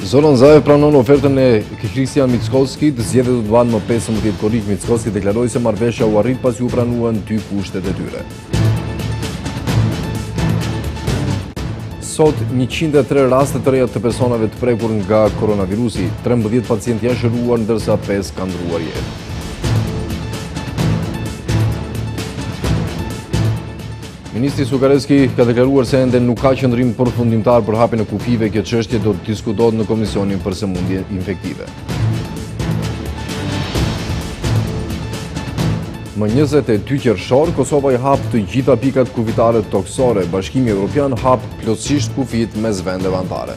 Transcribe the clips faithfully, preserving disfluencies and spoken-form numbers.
Zoran Zaev pranon ofertën e Kristian Mickoskit, zgjedhjet do të bahen më pesëmbëdhjetë korrik. Mickoski deklaroi se marrëveshja u arrit pasi u pranuan dy kushtet e tyre. Sot njëqind e tre raste të reja të personave të prekur nga koronavirusi, trembëdhjetë pacientë janë shëruar ndërsa pesë kanë ndruar jetë. Ministri Sukareski ka deklaruar se ende nuk ka qëndrim përfundimtar për hapjen e kufive. Kjo çështje do të diskutohet në Komisionin për Sëmundje Infektive. Më njëzet e dy qershor, Kosova i hap të gjitha pikat kufitare toksore. Bashkimi Evropian hap plotësisht kufit mes vendeve anëtare.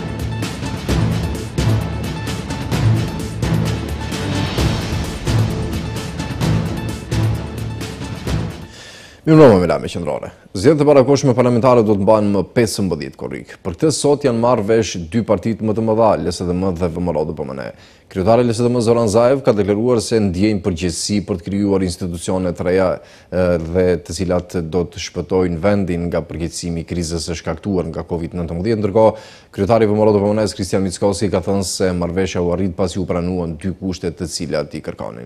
Mirëmbrëma me lajme qendrore. Zgjedhjet e parakohshme parlamentare do të mbahen më pesëmbëdhjetë korrik. Për këtë sot janë marrë vesh dy partitë më të mëdha, L S D M dhe V M R O D P M N. Kryetari L S D M Zoran Zaev ka deklaruar se ndjejnë përgjegjësi për të krijuar institucione të reja dhe të cilat do të shpëtojnë vendin nga përgjegjësimi i krizës së shkaktuar nga Covid nëntëmbëdhjetë, ndërkohë kryetari i V M R O D P M N Kristian Mickoski ka thënë se marrëveshja u arrit pasi u pranuan dy kushtet të cilat i kërkonin.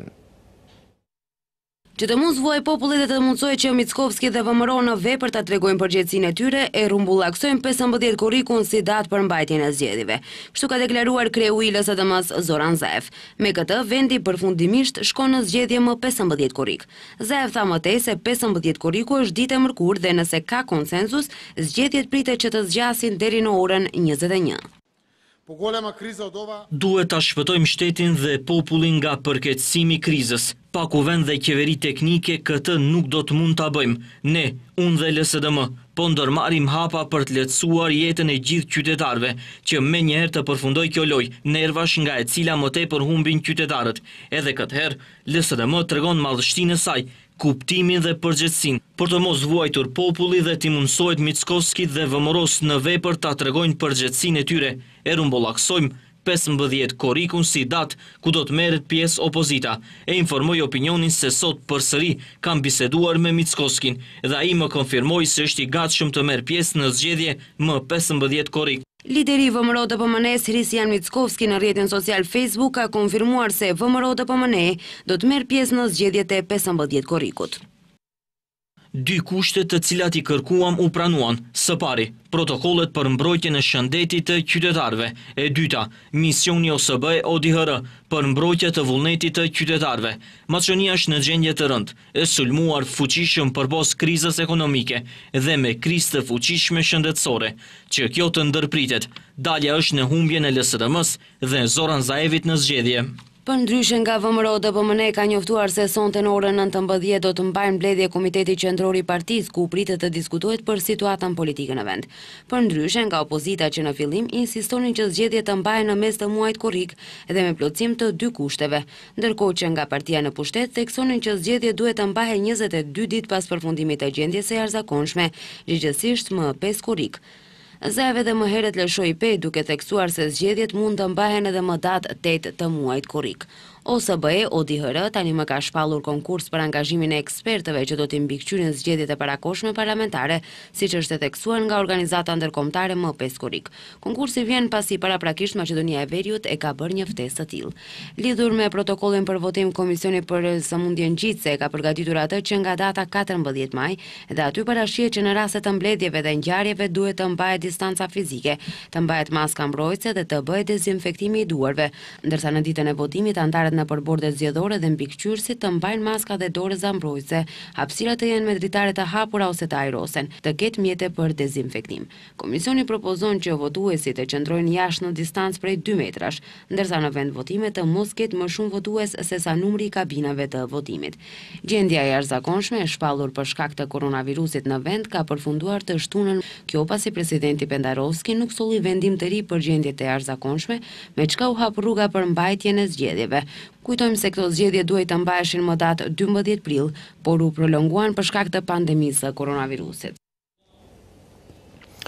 Që të mos vuaj popullit dhe të mundsoj që Mickoski dhe V M R O në vepër ta tregojnë përgjegjësinë e tyre, e rumbullaksojnë pesëmbëdhjetë korrikun si datë për mbajtjen e zgjedhjeve. Kështu ka deklaruar kreu i L S D M-s Zoran Zaev. Me këtë, vendi përfundimisht shkon në zgjedhje më pesëmbëdhjetë korrik. Zaev tha më tej se pesëmbëdhjetë korriku është ditë e mërkurë dhe nëse ka konsensus, zgjedhjet pritet që të zgjasin deri në orën njëzet e një. Duhet ta shpëtojmë shtetin dhe popullin nga përkeqësimi i krizës. Pa kuvend dhe qeveri teknike këtë nuk do të mund ta bëjmë. Ne, unë dhe L S D M, po ndërmarrim hapa për të lehtësuar jetën e gjithë qytetarëve, që me njëherë të përfundoj kjo lojë nervash nga e cila më tepër humbin qytetarët. Edhe këtë herë, L S D M tregon madhështinë e saj, kuptimin dhe përgjegjësinë, për të mos vuajtur populli dhe t'i mundsohet Mickoskit dhe V M R O-s në vepër ta tregojnë përgjegjësinë e tyre. E rumbullaksojmë pesëmbëdhjetë korrikun si datë ku do të merret pjesë opozita. E informoi opinionin se sot përsëri kam biseduar me Mickoskin dhe ai më konfirmoi se është i gatshëm të merr pjesë në zgjedhje më pesëmbëdhjetë korrik. Lideri i V M R O D P M N-s Kristian Mickoski në rrjetin social Facebook ka konfirmuar se V M R O D P M N do të merr pjesë në zgjedhjet e pesëmbëdhjetë korrikut. Dy kushtet të cilat i kërkuam u pranuan. Së pari, protokollet për mbrojtjen e shëndetit të qytetarëve. E dyta, misioni O S B O D H R për mbrojtje të vullnetit të qytetarëve. Maqedonia është në gjendje të rëndë, e sulmuar fuqishëm përbos krizës ekonomike dhe me krizë të fuqishme shëndetësore. Që kjo të ndërpritet, dalja është në humbjen e L S D M-s dhe Zoran Zaevit në zgjedhje. Për ndryshe nga V M R O D P M N ka njoftuar se sonte në orën nëntëmbëdhjetë do të mbajnë mbledhje Komiteti Qendror i Partisë ku pritet të diskutohet për situatën politike në vend. Për ndryshe nga opozita që në fillim insistonin që zgjedhjet të mbahen në mes të muajit korrik dhe me plotësim të dy kushteve, ndërkohë që nga partia në pushtet theksonin që zgjedhjet duhet të mbahen njëzet e dy ditë pas përfundimit të gjendjes së jashtëzakonshme, gjithsesi më pesë korrik. Zaev edhe më herët lëshoi pe duke theksuar se zgjedhjet mund të mbahen edhe më datë tetë të muajit korrik. O S B O D H R tani më ka shpallur konkurs për angazhimin e ekspertëve që do t'i mbikëqyrin zgjedhjet e parakohshme parlamentare, siç është e theksuar nga organizata ndërkombëtare më pesë korrik. Konkursi vjen pasi paraprakisht Maqedonia e Veriut e ka bërë një ftesë të tillë. Lidhur me protokollin për votim, Komisioni për Sëmundjen Ngjitse ka përgatitur atë që nga data katërmbëdhjetë maj dhe aty parashihet që në raste të mbledhjeve dhe ngjarjeve duhet të mbahet distanca fizike, të mbahet maska mbrojtëse dhe të bëhet dezinfektimi i duarve, ndërsa në ditën e votimit antarët në përbordet zgjedhore dhe mbikëqyrësit të mbajnë maska dhe doreza mbrojtëse, hapësirat të jenë me dritare të hapura ose të ajrosen, të ketë mjete për dezinfektim. Komisioni propozon që votuesit të qëndrojnë jashtë në distancë prej dy metrash, ndërsa në vend votime të mos ketë më shumë votues se sa numri i kabinave të votimit. Gjendja e jashtëzakonshme e shpallur për shkak të koronavirusit në vend ka përfunduar të shtunën, kjo pasi presidenti Pendarovski nuk solli vendim të ri për gjendjet e jashtëzakonshme, me çka u hap rruga për mbajtjen e zgjedhjeve. Kujtojmë se këto zgjedhje duhet të mbaheshin më datë dymbëdhjetë prill, por u prolonguan për shkak të pandemisë së koronavirusit.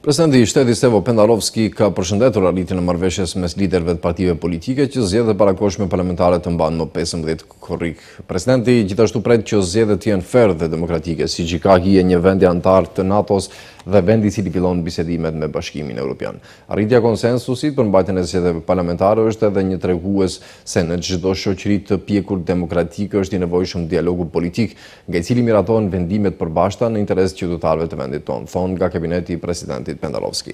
Presidenti i shtetit Stevo Pendarovski ka përshëndetur arritjen e marrëveshjes mes liderëve të partive politike që zgjedhjet parakohshme parlamentare të mbahen më pesëmbëdhjetë korrik. Presidenti gjithashtu pret që zgjedhjet të jenë ferë dhe demokratike, si që ka hije një vendi antar të NATO-s dhe vendi i cili fillon bisedimet me Bashkimin Evropian. Arritja e konsensusit për mbajtjen e zgjedhjeve parlamentare është edhe një tregues se në çdo shoqëri të pjekur demokratike është i nevojshëm dialogu politik, nga i cili miratohen vendimet të përbashkëta në interes të qytetarëve të vendit tonë, thonë nga kabineti i presidentit Pendarovski.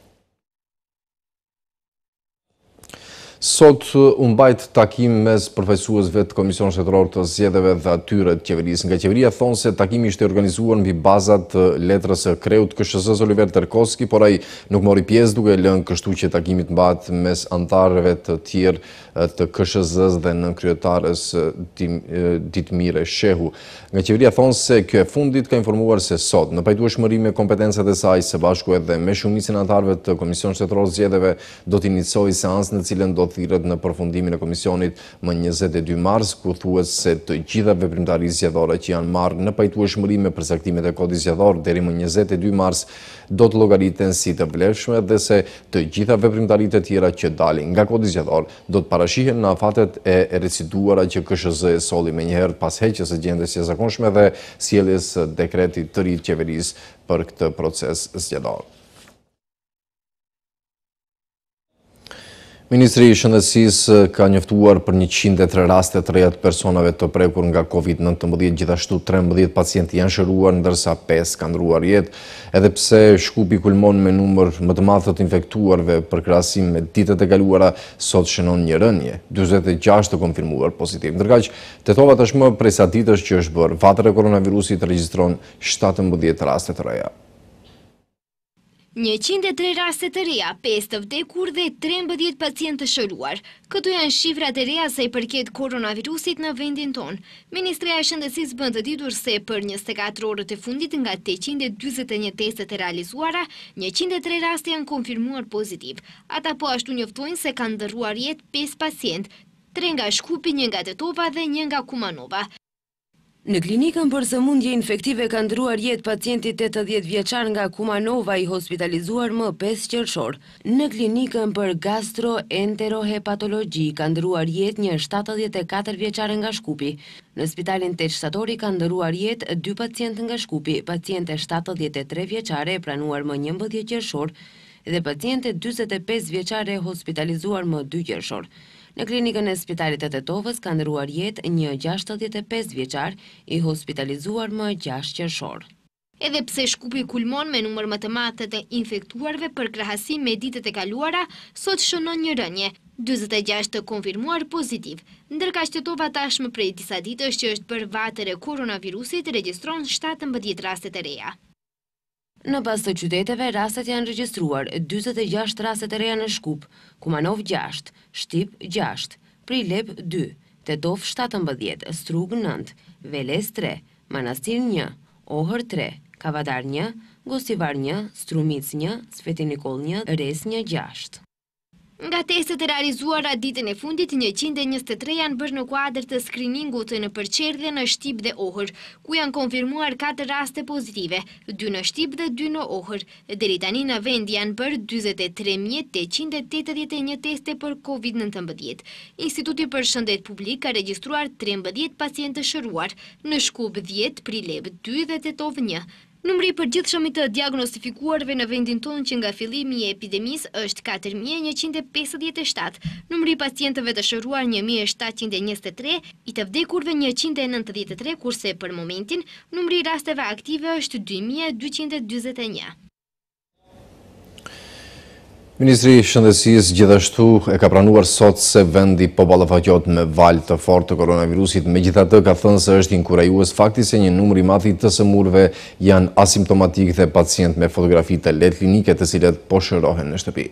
Sot u mbajt takim mes përfaqësuesve të Komisionit Shtetëror të Zgjedhjeve dhe atyre të qeverisë. Nga qeveria thonë se takimi ishte organizuar mbi bazat të letrës së kreut të K S Z-s Oliver Terkoski, por ai nuk mori pjesë, duke lënë kështu që takimi të mbahet mes anëtarëve të tjerë të K S Z-s dhe nënkryetares Ditmire Shehu. Nga qeveria thonë se kjo e fundit ka informuar se sot, në pajtueshmëri me kompetencat e saj, së bashku edhe me shumicën e anëtarëve të Komisionit Shtetëror të Zgjedhjeve, do të iniciojë seancë në cilën do thirret në përfundimin e komisionit më njëzet e dy mars, ku thuhet se të gjitha veprimtarisë zgjedhore që janë marrë në pajtueshmëri me përcaktimet e kodit zgjedhor deri më njëzet e dy mars do të llogariten si të vlefshme dhe se të gjitha veprimtaritë e tjera që dalin nga kodi zgjedhor do të parashihen në afatet e reciduara që K S Z e solli menjëherë pas heqjes së gjendjes së zakonshme dhe sjelljes së dekretit të ri të qeverisë për këtë proces zgjedhor. Ministri i Shëndetësisë ka njoftuar për njëqind e tre raste të reja të personave të prekur nga kovid nëntëmbëdhjetë, gjithashtu trembëdhjetë pacientë janë shëruar, ndërsa pesë kanë ndruar jetë, edhe pse Shkupi kulmon me numër më të madh të infektuarve për krahasim me ditët e kaluara, sot shënon një rënje, dyzet e gjashtë të konfirmuar pozitiv. Ndërkaq, tetova tashmë prej sa ditësh që është bërë vatër e koronavirusit regjistron shtatëmbëdhjetë raste të reja. njëqind e tre raste të reja, pesë të vdekur dhe trembëdhjetë pacientë të shëruar. Këto janë shifrat e reja sa i përket koronavirusit në vendin tonë. Ministria e Shëndetësisë bën të ditur se për njëzet e katër orët e fundit nga tetëqind e dyzet e një testet e realizuara, njëqind e tre raste janë konfirmuar pozitiv. Ata po ashtu njoftojnë se kanë ndërruar jetë pesë pacientë, tre nga Shkupi, një nga Tetova dhe një nga Kumanova. Në klinikën për sëmundje infektive ka ndruar jetë pacienti tetëdhjetë vjeçar nga Kumanova i hospitalizuar më pesë qershor. Në klinikën për gastroenterohepatologji ka ndruar jetë një shtatëdhjetë e katër vjeçare nga Shkupi. Në spitalin Teç Shtatori ka ndruar jetë dy pacientë nga Shkupi, paciente shtatëdhjetë e tre vjeçare e pranuar më njëmbëdhjetë qershor dhe paciente dyzet e pesë vjeçare hospitalizuar më dy qershor. Në klinikën e spitalit të Tetovës ka ndruar jetë një gjashtëdhjetë e pesë vjeçar i hospitalizuar më gjashtë qershor. Edhe pse Shkupi kulmon me numër më të madh të infektuarve për krahasim me ditët e kaluara, sot shënon një rënje, dyzet e gjashtë të konfirmuar pozitiv. Ndërkaq Tetova tashmë prej disa ditësh që është bërë vatër e koronavirusit regjistron shtatëmbëdhjetë raste të reja. Në pas të qyteteve, rastet janë regjistruar dyzet e gjashtë raste të reja në Shkup, Kumanov gjashtë, Shtip gjashtë, Prilep dy, Tetov shtatëmbëdhjetë, Strug nëntë, Veles tre, Manastir një, Ohër tre, Kavadar një, Gostivar një, Strumic një, Sveti Nikol një, Res një gjashtë. Nga testet e realizuara ditën e fundit, njëqind e njëzet e tre janë bërë në kuadër të skriningut në Përqerdhje, në Shtip dhe Ohër, ku janë konfirmuar katër raste pozitive, dy në Shtip dhe dy në Ohër. Deri tani në vend janë bërë dyzet e tre mijë tetëqind e tetëdhjetë e një teste për kovid nëntëmbëdhjetë. Instituti për Shëndet Publik ka regjistruar trembëdhjetë pacientë të shëruar, në Shkup dhjetë, Prilep dy dhe Tetov një. Numri i përgjithshëm i të diagnostifikuarve në vendin tonë që nga fillimi i epidemisë është katër mijë e njëqind e pesëdhjetë e shtatë, numri i pacientëve të shëruar një mijë e shtatëqind e njëzet e tre, i të vdekurve njëqind e nëntëdhjetë e tre, kurse për momentin numri i rasteve aktive është dy mijë e dyqind e dyzet e një. Ministri i Shëndetësisë gjithashtu e ka pranuar sot se vendi po ballafaqohet me valë të fortë të koronavirusit, megjithatë ka thënë se është inkurajues fakti se një numër i madh i të sëmurëve janë asimptomatik dhe pacientë me fotografi të lehtë klinike të cilët po shërohen në shtëpi.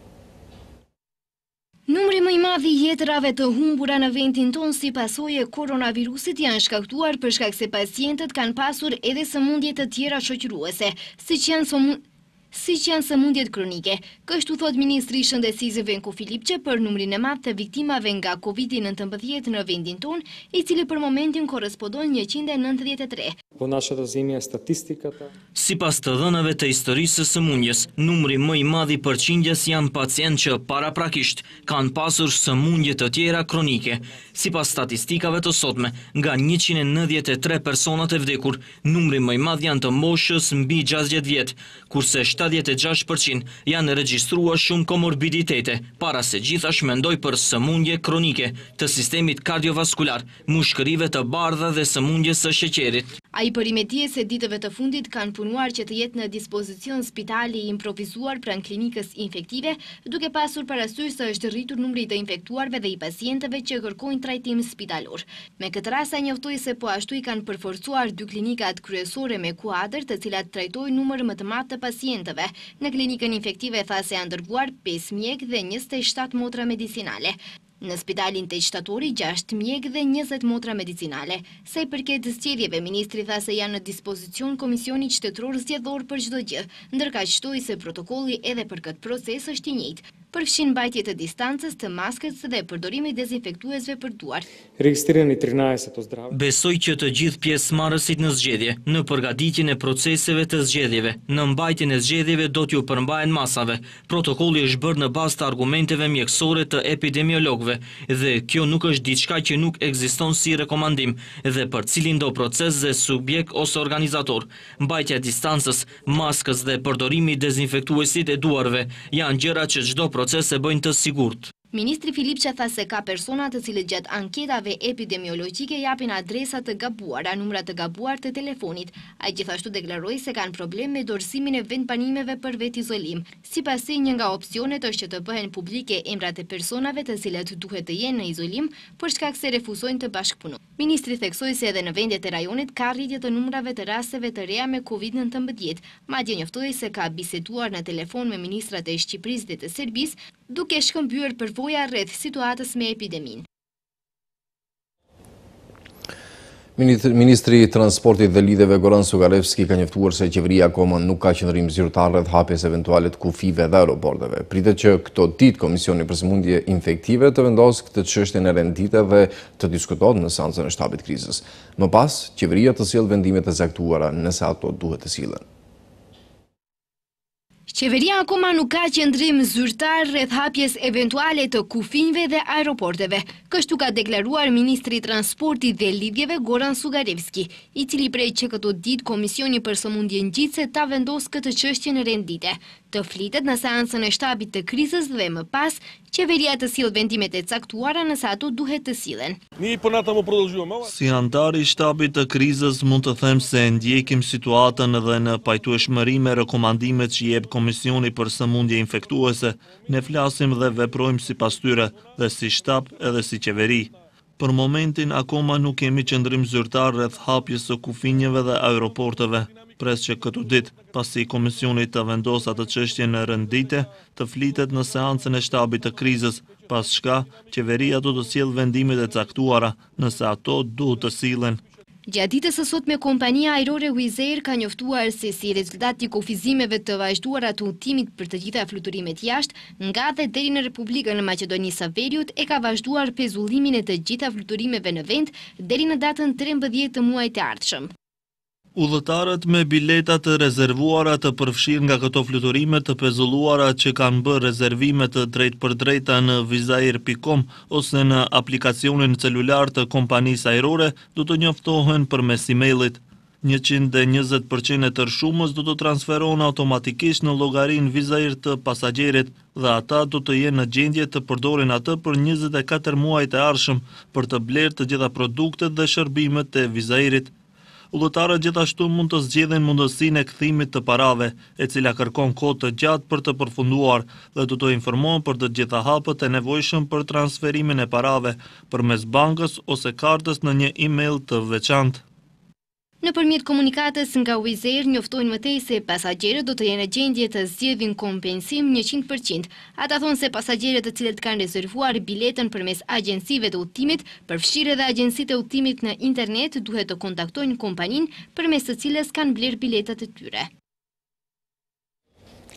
Numri më i madh i jetrave të humbura në vendin tonë si pasojë e koronavirusit janë shkaktuar për shkak se pacientët kanë pasur edhe sëmundje të tjera shoqëruese, siç janë si që janë sëmundjet kronike. Kështu thot Ministri i Shëndetësisë Venko Filipçe për numrin e madh të viktimave nga kovid nëntëmbëdhjetë në vendin tonë, i cili për momentin korrespondon njëqind e nëntëdhjetë e tre. Sipas të dhënave të historisë së sëmundjes, numri më i madh i përqindjes janë pacientë që paraprakisht kanë pasur sëmundje të tjera kronike. Sipas statistikave të sotme, nga njëqind e nëntëdhjetë e tre personat e vdekur, numri më i madh janë të moshës mbi gjashtëdhjetë vjet, kurse shtatëdhjetë e gjashtë përqind janë regjistruar shumë komorbiditete, para se gjithashtu mendoj për sëmundje kronike të sistemit kardiovaskular, mushkërive të bardha dhe sëmundjes së sheqerit. A i përimetije se ditëve të fundit kanë punuar që të jetë në dispozicion spitali improvizuar pranë klinikës infektive, duke pasur parasysh se është rritur numri të infektuarve dhe i pacientëve që kërkojnë trajtim spitalor. Me këtë rast ai njoftoi se po ashtu i kanë përforcuar dy klinikat kryesore me kuadër, të cilat trajtojnë numër më të madh të pacientëve. Në klinikën infektive tha se janë dërguar pesë mjek dhe njëzet e shtatë motra medicinale. Në spitalin të shtatori, gjashtë mjek dhe njëzet motra medicinale. Sa i përket zgjedhjeve, ministri tha se janë në dispozicion Komisioni Qytetëror Zgjedhor për çdo gjë, ndërkaq shtoi se protokolli edhe për këtë proces është i njëjtë. Përfshin mbajtje të distancës, të maskës dhe përdorimi dezinfektuesve për duar. Besoj që të gjithë pjesëmarrësit në zgjedhje, në përgatitjen e proceseve të zgjedhjeve, në mbajtjen e zgjedhjeve do t'ju përmbahen masave. Protokolli është bërë në bazë të argumenteve mjekësore të epidemiologëve dhe kjo nuk është diçka që nuk ekziston si rekomandim dhe për cilin do proces dhe subjekt ose organizator. Mbajtja e distancës, maskës dhe përdorimi i dezinfektuesit e duarve janë gjëra që çdo proces e bëjnë të sigurt. Ministri Filipçe tha se ka persona të cilët gjatë anketave epidemiologjike japin adresa të gabuara, numra të gabuar të telefonit. Ai gjithashtu deklaroi se kanë problem me dorëzimin e vendbanimeve për vetë izolim. Sipasi një nga opsionet është që të bëhen publike emrat e personave të cilët duhet të jenë në izolim për shkak se refuzojnë të bashkëpunojnë. Ministri theksoi se edhe në vendet e rajonit ka rritje të numrave të rasteve të reja me kovid nëntëmbëdhjetë. Madje njoftoi se ka biseduar në telefon me ministrat e Shqipërisë dhe të Serbisë, duke shkëmbyer përvoja rreth situatës me epidemin. Ministri i Transportit dhe Lidhjeve Goran Sugarevski ka njoftuar se qeveria akoma nuk ka qëndrim zyrtar rreth hapjes eventuale të kufive dhe aeroporteve. Pritet që këto ditë Komisioni për Sëmundje Infektive të vendosë këtë çështje në rendite dhe të diskutohet në seancën e shtabit krizës. Më pas, qeveria të sjellë vendimet e caktuara nëse ato duhet të sillen. Qeveria akoma nuk ka qëndrim zyrtar rreth hapjes eventuale të kufinjve dhe aeroporteve. Kështu ka deklaruar Ministri i Transportit dhe Lidhjeve Goran Sugarevski, i cili prej që këto ditë Komisioni për Sëmundje Ngjitse ta vendos këtë çështje në rendite. Të flitet në seancën e shtabit të krizës dhe më pas, qeveria të sjellë vendimet e caktuara nëse ato duhet të sillen. Si antar i shtabit të krizës mund të them se ndjekim situatën dhe në pajtueshmëri me rekomandimet që jep Komisioni për Sëmundje Infektuese, ne flasim dhe veprojmë sipas tyre dhe si shtab edhe si qeveri. Për momentin akoma nuk kemi qëndrim zyrtar rreth hapjes së kufinjeve dhe aeroporteve. Pres që këtu ditë, pasi Komisioni të vendos atë çështje në rendite, të flitet në seancën e shtabit të krizës, pas shka qeveria do të sjellë vendimet e caktuara nëse ato duhet të sillen. Gjatë ditës së sotme kompania ajrore Wizz Air ka njoftuar se si rezultat i kufizimeve të vazhduara të udhëtimit për të gjitha fluturimet jashtë, nga dhe deri në Republikën e Maqedonisë së Veriut e ka vazhduar pezullimin e të gjitha fluturimeve në vend deri në datën trembëdhjetë të muajit të ardhshëm. Udhëtarët me bileta të rezervuara të përfshirë nga këto fluturime të pezulluara që kanë bërë rezervime të drejt për drejta në vizair pikë com ose në aplikacionin celular të kompanisë ajrore do të njoftohen përmes emailit. njëqind e njëzet përqind e tërshumës do të transferohen automatikisht në llogarinë vizair të pasagjerit dhe ata do të jenë në gjendje të përdorin atë për njëzet e katër muajt e ardhshëm për të blerë të gjitha produktet dhe shërbimet e vizairit. Udhëtarët gjithashtu mund të zgjedhin mundësinë e kthimit të parave, e cila kërkon kohë të gjatë për të përfunduar dhe do të informohen për të gjitha hapët e nevojshëm për transferimin e parave përmes bankës ose kartës në një email të veçantë. Nëpërmjet komunikatës nga Wizz Air njoftojnë mëtej se pasagjerët do të jenë në gjendje të zgjedhin kompensim njëqind përqind. Ata thonë se pasagjerët të cilët kanë rezervuar biletën përmes agjensive të udhëtimit, përfshirë edhe agjensitë e udhëtimit në internet, duhet të kontaktojnë kompaninë përmes së cilës kanë blerë biletat e tyre.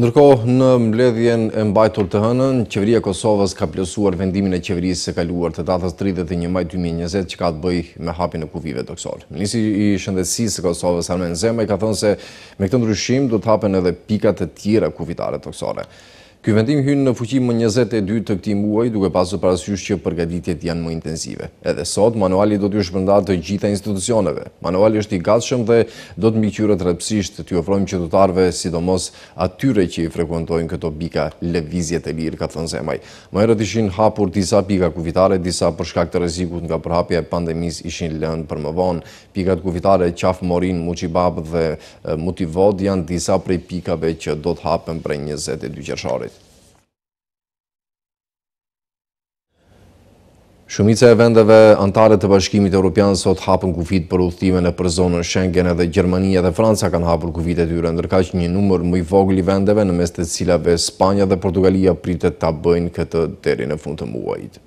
Ndërkohë, në mbledhjen e mbajtur të hënën, qeveria e Kosovës ka plotësuar vendimin e qeverisë së kaluar të datës tridhjetë e një maj dy mijë e njëzet që ka të bëjë me hapjen e kufive toksor. Ministri i Shëndetësisë së Kosovës, Armen Zemaj, ka thënë se me këtë ndryshim do të hapen edhe pikat e tjera kufitare toksore. Ky vendim hyn në fuqi më njëzet e dy të këtij muaji, duke pasur parasysh që përgatitjet janë më intensive. Edhe sot, manuali do t'ju shpërndahet të gjitha institucioneve. Manuali është i gatshëm dhe do të mbikëqyrët rreptësisht t'ju ofrojmë qytetarëve, sidomos atyre që i frekuentojnë këto pika lëvizje të lirë, ka thënë Zemaj. Më herët ishin hapur disa pika kufitare, disa për shkak të rrezikut nga përhapja e pandemisë ishin lënë për më vonë. Pikat kufitare Qaf Morin, Muqibab dhe Mutivod janë disa prej pikave që do të hapen prej njëzet e dy qershorit. Shumica e vendeve antare të Bashkimit Evropian sot hapën kufit për udhëtime në për zonën Schengen, edhe Gjermania dhe Franca kanë hapur kufit e tyre, ndërkaq një numër më i vogël i vendeve, në mes të cilave Spanja dhe Portugalia pritet ta bëjnë këtë deri në fund të muajit.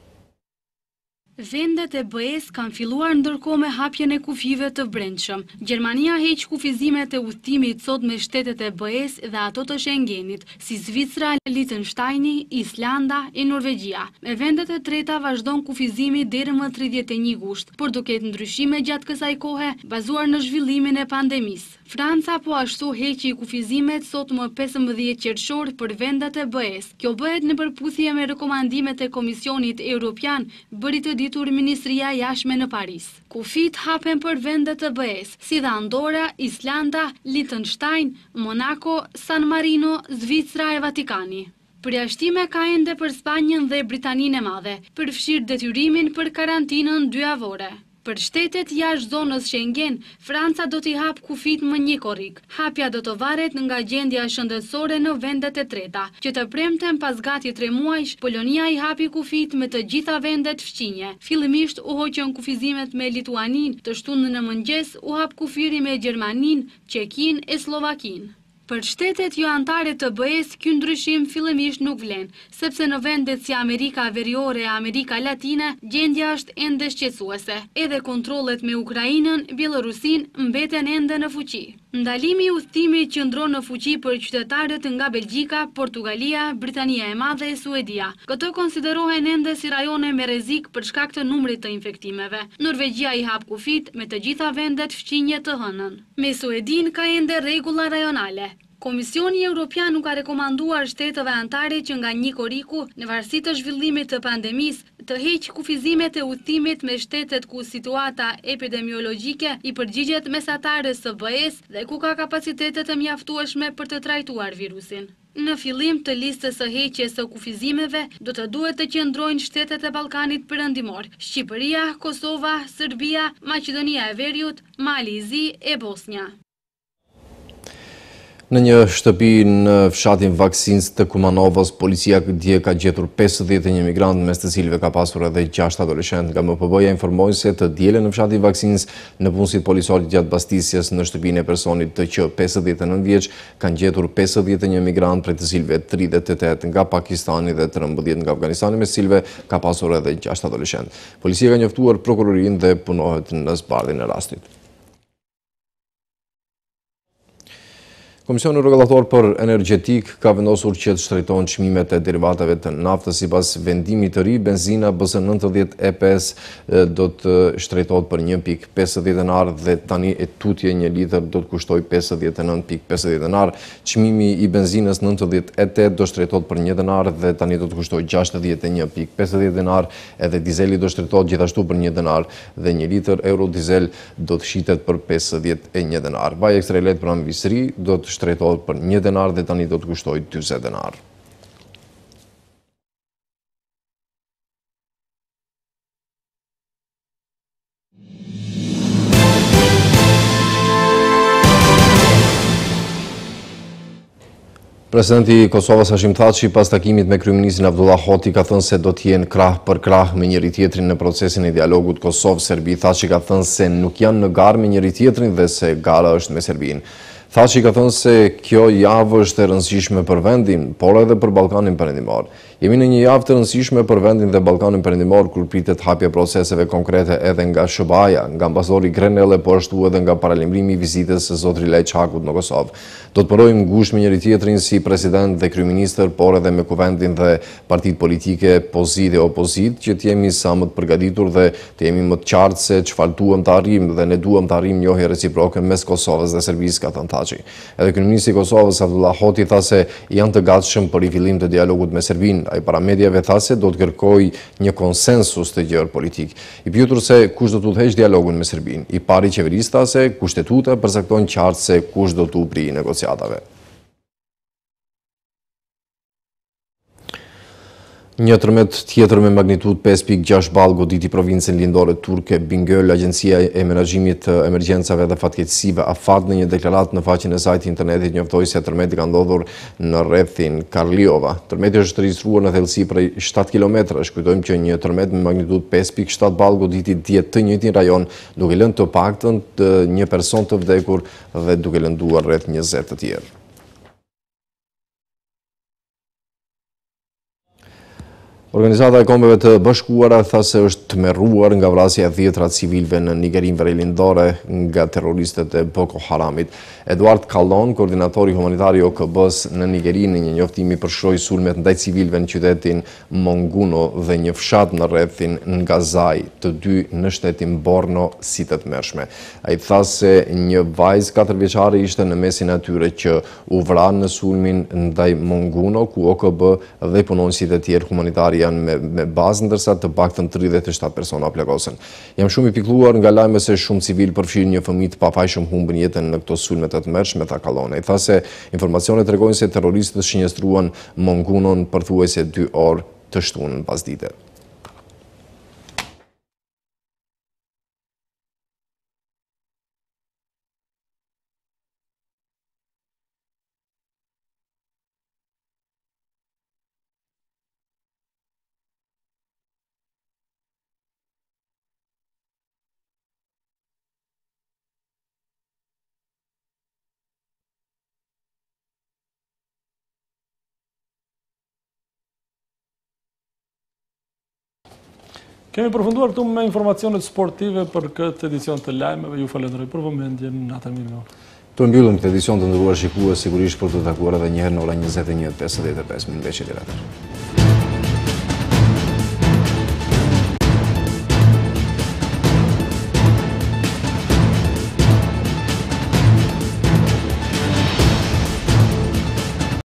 Vendet e B E-s kanë filluar ndërkohë me hapjen e kufive të brendshëm. Gjermania heq kufizimet e udhëtimit sot me shtetet e B E-s dhe ato të Schengenit, si Zvicra, Liechtensteini, Islanda e Norvegjia. Me vendet e treta vazhdon kufizimi deri më tridhjetë e një gusht, por do ketë ndryshime gjatë kësaj kohe, bazuar në zhvillimin e pandemisë. Franca po ashtu heqi kufizimet sot më pesëmbëdhjetë qershor për vendet e B E-s. Kjo bëhet në përputhje me rekomandimet e Komisionit Evropian, bëri të ditur Ministria e Jashtme në Paris. Kufit hapen për vendet e B E-s, si dhe Andorra, Islanda, Liechtenstein, Monaco, San Marino, Zvicra e Vatikani. Përjashtime ka ende për Spanjën dhe Britaninë e Madhe, përfshirë detyrimin për karantinën dy javore. Për shtetet jashtë zonës Schengen, Franca do t'i hap kufit më një korrik. Hapja do të varet nga gjendja shëndetësore në vendet e treta. Që të premten pas gati tre muajsh, Polonia i hapi kufit me të gjitha vendet fqinje. Fillimisht u hoqën kufizimet me Lituanin, të shtunën në mëngjes u hap kufiri me Gjermanin, Çekin e Slovakin. Për shtetet jo antare të B E-s, ky ndryshim fillimisht nuk vlen, sepse në vendet si Amerika Veriore e Amerika Latine, gjendja është ende shqetësuese. Edhe kontrollet me Ukrainën, Bielorusin mbeten ende në fuqi. Ndalimi i udhëtimit qëndron në fuqi për qytetarët nga Belgjika, Portugalia, Britania e Madhe e Suedia. Këto konsiderohen ende si rajone me rrezik për shkak të numrit të infektimeve. Norvegjia i hap kufit me të gjitha vendet fqinje të hënën. Me Suedin ka ende rregulla rajonale. Komisioni Evropian nuk ka rekomanduar shteteve antare që nga një koriku, në varësi të zhvillimit të pandemisë, të heq kufizimet e udhëtimit me shtetet ku situata epidemiologjike i përgjigjet mesatarës së B E-s dhe ku ka kapacitetet e mjaftueshme për të trajtuar virusin. Në fillim të listës së heqjes së kufizimeve, do të duhet të qëndrojnë shtetet e Ballkanit Perëndimor, Shqipëria, Kosova, Serbia, Maqedonia e Veriut, Mali i Zi e Bosnja. Në një shtëpi në fshatin Vaksinës të Kumanovës, policia dje ka gjetur pesëdhjetë e një migrantë, mes të cilëve ka pasur edhe gjashtë adoleshentë. Nga M P B-ja informoi se të dielën në fshatin Vaksinës, në punësit polisorë gjatë mbastisjes në shtëpinë e personit të që pesëdhjetë e nëntë vjeç, kanë gjetur pesëdhjetë e një migrantë, prej të cilëve tridhjetë e tetë nga Pakistani dhe trembëdhjetë nga Afganistani, mes të cilëve ka pasur edhe gjashtë adoleshentë. Policia ka njoftuar prokurorinë dhe punohet në zbardhjen e rastit. Komisioni Rregullator për Energjetik ka vendosur që të shtrejtohen çmimet e derivateve të naftës. Sipas vendimit të ri, benzina B S nëntëdhjetë E P S do të shtrejtohet për një pikë pesëdhjetë denar dhe tani e tutje një litër do të kushtoj pesëdhjetë e nëntë pikë pesëdhjetë denar. Çmimi i benzinës nëntëdhjetë E tetë do shtrejtohet për një denar dhe tani do të kushtoj gjashtëdhjetë e një pikë pesëdhjetë denar. Edhe dizeli do shtrejtohet gjithashtu për një denar dhe një litër euro dizel do të shitet për pesëdhjetë e një denar. Vaji ekstra i lehtë pranë Visri do të shtrejtohet për një denar dhe tani do të kushtoj dyzet denar. Presidenti i Kosovës Hashim Thaçi pas takimit me kryeministrin Abdullah Hoti ka thënë se do të jenë krah për krah me njëri tjetrin në procesin e dialogut Kosovë-Serbi. Thaçi ka thënë se nuk janë në garë me njëri tjetrin dhe se gara është me Serbinë. Thaçi ka thënë se kjo javë është e rëndësishme për vendin, por edhe për Ballkanin Perëndimor. Jemi në një javë të rëndësishme për vendin dhe Ballkanin Perëndimor, kur pritet hapja proceseve konkrete edhe nga S B A-ja, nga ambasadori Grenelle, po ashtu edhe nga paralajmërimi i vizitës së zotrit Lajçakut në Kosovë. Do të përojmë ngushtë me njëri tjetrin si president dhe kryeministër, por edhe me kuvendin dhe partitë politike, pozitë dhe opozitë, që të jemi sa më të përgatitur dhe të jemi më të qartë se çfarë duam të arrijmë dhe ne duam të arrijmë njohje reciproke mes Kosovës dhe Serbisë, ka thënë Thaçi. Edhe kryeministri i Kosovës Abdullah Hoti tha se janë të gatshëm për rifillim të dialogut me Serbinë. Ai para mediave tha se do të kërkojë një konsensus të gjerë politik. I pyetur se kush do të udhëheqë dialogun me Serbinë, i pari qeverisë tha se kushtetuta përcakton qartë se kush do të upri negociatave. Një tërmet tjetër me magnitud pesë pikë gjashtë ballë goditi provincën lindore turke Bingöl. Agjencia e Menaxhimit të Emergjencave dhe Fatkeqësive AFAD në një deklaratë në faqen e saj të internetit njoftoi se tërmeti ka ndodhur në rrethin Karliova. Tërmeti është regjistruar në thellësi prej shtatë kilometrash. Kujtojmë që një tërmet me magnitud pesë pikë shtatë ballë goditi dje të njëjtin rajon, duke lënë të paktën një person të vdekur dhe duke lënduar rreth njëzet të tjerë. Organizata e Kombeve të Bashkuara tha se është tmerruar nga vrasja e dhjetra civilëve në Nigerinë Verilindore nga terroristët e Boko Haramit. Eduard Kallon, koordinatori humanitar i O K B-s në Nigeri, në një njoftim i përshkroi sulmet ndaj civilëve në qytetin Monguno dhe një fshat në rrethin Ngazai, të dy në shtetin Borno, si të tmerrshme. Ai tha se një vajzë katër vjeçare ishte në mesin e tyre që u vran në sulmin ndaj Monguno, ku O K B dhe punonësit e tjerë humanitarë janë me, me bazë, ndërsa të paktën tridhjetë e shtatë persona plagosën. Jam shumë i pikëlluar nga lajme se shumë civil, përfshirë një fëmijë të papafajshëm, humbën jetën në këto sulme të tmerrshme, tha Kallon. Ai tha se informacionet tregojnë se terroristët shënjestruan Mongunon përthuajse dy orë të shtunën pasdite. Kemi përfunduar këtu me informacionet sportive për këtë edicion të lajmeve. Ju falenderoj për vëmendjen, natën mirë. Të mbyllim këtë edicion të nderuar shikues, sigurisht për të takuar edhe një herë në ora njëzet e një e pesëdhjetë e pesë. Mirëmbëjtje deri atëherë.